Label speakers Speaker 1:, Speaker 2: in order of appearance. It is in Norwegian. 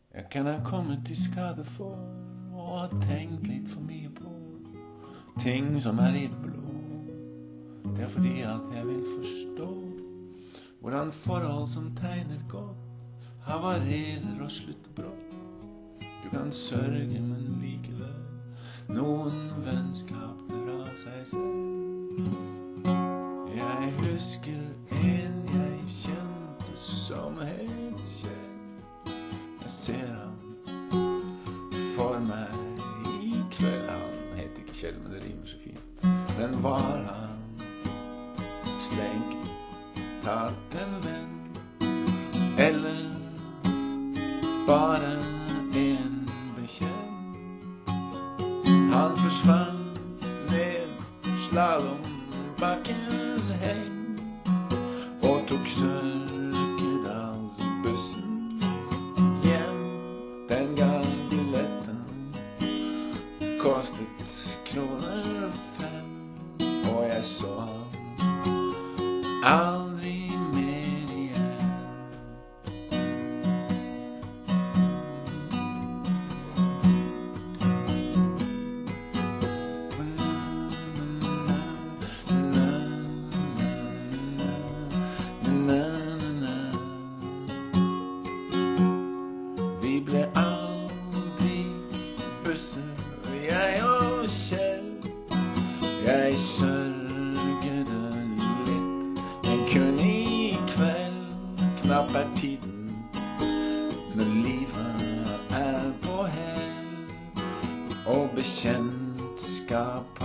Speaker 1: Jeg kan ha kommet i skade for å ha tenkt litt for mye på ting som i det blå. Det fordi at jeg vil forstå hvordan forhold som tegner godt havarerer og slutter brått. Du kan sørge, men likevel noen vennskap drar av seg selv. Jeg husker en jeg kjente som het Kjell. Jeg ser han for meg i kveld. Han heter ikke Kjell, men det rimer så fint. Men var han strengt tatt en venn, eller bare en bekjent? Han forsvant ned slalombakkens heng og tok Sørkedalsbussen hjem. Den gang billetten kostet kroner 5, og jeg så han aldri mer igjen. Vi ble aldri busser, jeg og Kjell. Jeg sørget litt, men kun i kveld. Knapp er tiden når livet er på hell, og bekjentskap